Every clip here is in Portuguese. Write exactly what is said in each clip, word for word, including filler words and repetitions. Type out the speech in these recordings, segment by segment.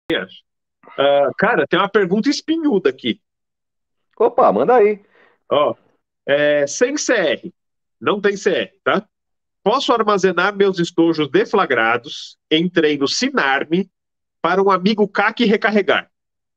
Ah, cara, tem uma pergunta espinhuda aqui. Opa, manda aí. Ó, é, sem C R, não tem C R, tá? Posso armazenar meus estojos deflagrados em treino Sinarme para um amigo C A C recarregar.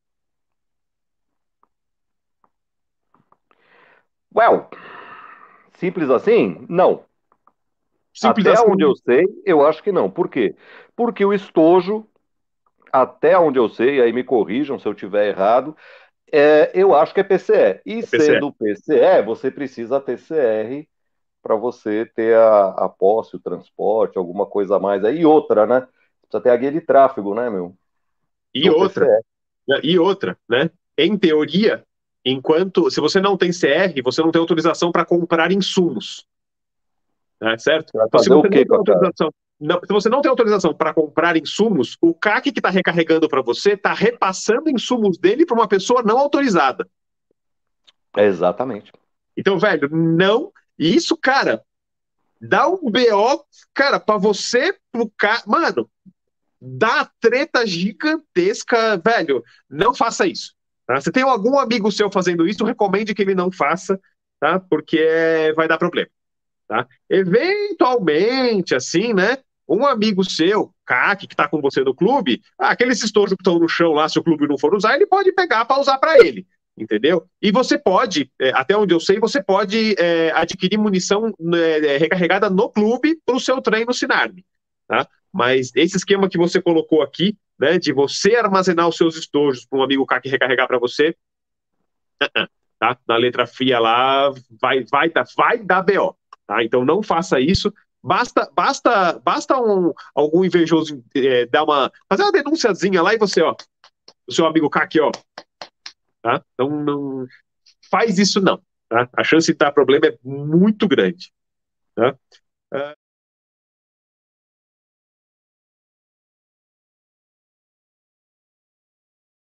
Well, simples assim? Não. Simples Até onde assim. eu sei, eu acho que não. Por quê? Porque o estojo, até onde eu sei, aí me corrijam se eu tiver errado, é, eu acho que é P C E. E É P C. sendo P C E, você precisa ter C R para você ter a, a posse, o transporte, alguma coisa a mais aí. E outra, né? Precisa ter a guia de tráfego, né, meu? E Do outra, P C E. né? E outra, né? Em teoria, enquanto se você não tem C R, você não tem autorização para comprar insumos, né? Certo? Você vai Então, se fazer o você não quê tem com a cara? autorização, não, se você não tem autorização para comprar insumos, o C A C que está recarregando para você está repassando insumos dele para uma pessoa não autorizada. Exatamente. Então, velho, não. E isso, cara, dá um B O, cara, para você, pro cara. Mano, dá treta gigantesca, velho. Não faça isso. Tá? Se tem algum amigo seu fazendo isso, recomende que ele não faça, tá? Porque é, vai dar problema. Tá? Eventualmente, assim, né? Um amigo seu, C A C, que está com você no clube, ah, aqueles estojos que estão no chão lá, se o clube não for usar, ele pode pegar para usar para ele. Entendeu? E você pode, é, até onde eu sei, você pode é, adquirir munição é, recarregada no clube para o seu treino Sinarme. Tá? Mas esse esquema que você colocou aqui, né, de você armazenar os seus estojos para um amigo C A C recarregar para você, tá? Na letra fria lá, vai, vai, dar, vai dar B O. Tá? Então não faça isso. Basta, basta, basta um, algum invejoso é, dar uma, fazer uma denunciazinha lá e você, ó, o seu amigo K aqui, ó, tá? Então não faz isso não, tá? A chance de dar problema é muito grande, tá?